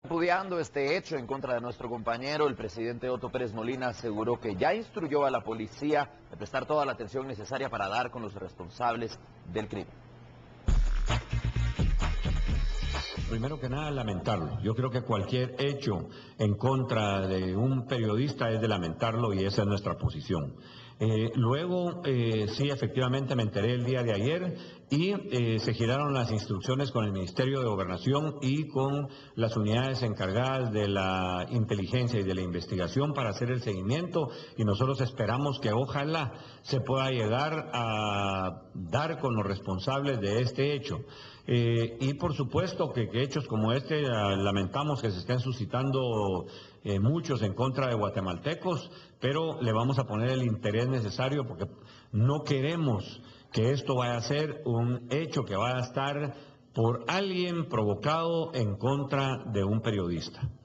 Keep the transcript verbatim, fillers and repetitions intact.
Repudiando este hecho en contra de nuestro compañero, el presidente Otto Pérez Molina aseguró que ya instruyó a la policía de prestar toda la atención necesaria para dar con los responsables del crimen. Primero que nada, lamentarlo. Yo creo que cualquier hecho en contra de un periodista es de lamentarlo y esa es nuestra posición. Eh, luego, eh, sí, efectivamente me enteré el día de ayer y eh, se giraron las instrucciones con el Ministerio de Gobernación y con las unidades encargadas de la inteligencia y de la investigación para hacer el seguimiento, y nosotros esperamos que ojalá se pueda llegar a dar con los responsables de este hecho. Eh, y por supuesto que, que hechos como este, eh, lamentamos que se estén suscitando eh, muchos en contra de guatemaltecos, pero le vamos a poner el interés necesario porque no queremos que esto vaya a ser un hecho que vaya a estar por alguien provocado en contra de un periodista.